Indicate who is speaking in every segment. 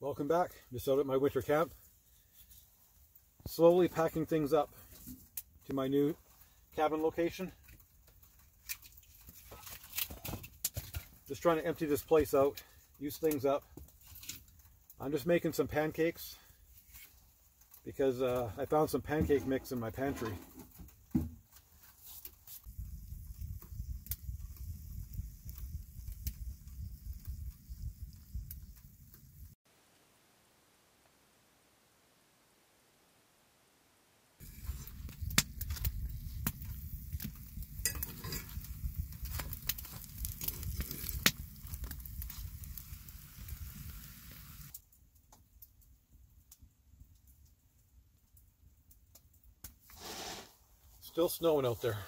Speaker 1: Welcome back. Just out at my winter camp. Slowly packing things up to my new cabin location. Just trying to empty this place out, use things up. I'm just making some pancakes because I found some pancake mix in my pantry. Still snowing out there.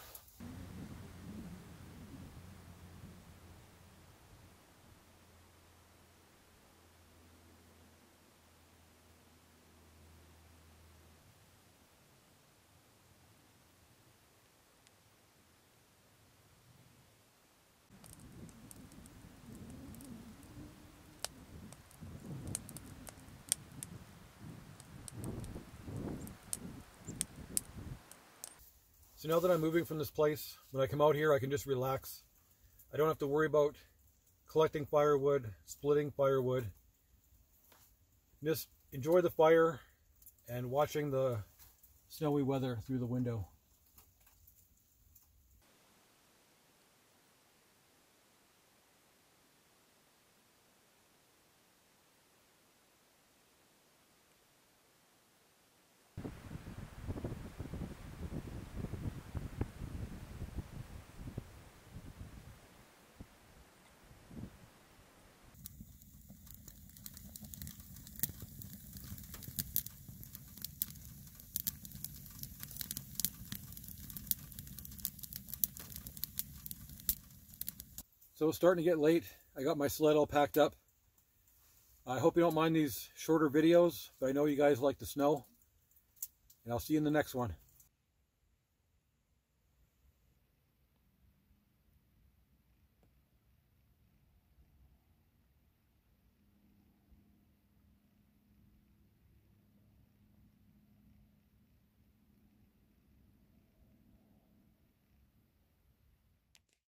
Speaker 1: So now that I'm moving from this place, when I come out here I can just relax. I don't have to worry about collecting firewood, splitting firewood. Just enjoy the fire and watching the snowy weather through the window. So it's starting to get late. I got my sled all packed up. I hope you don't mind these shorter videos, but I know you guys like the snow. And I'll see you in the next one.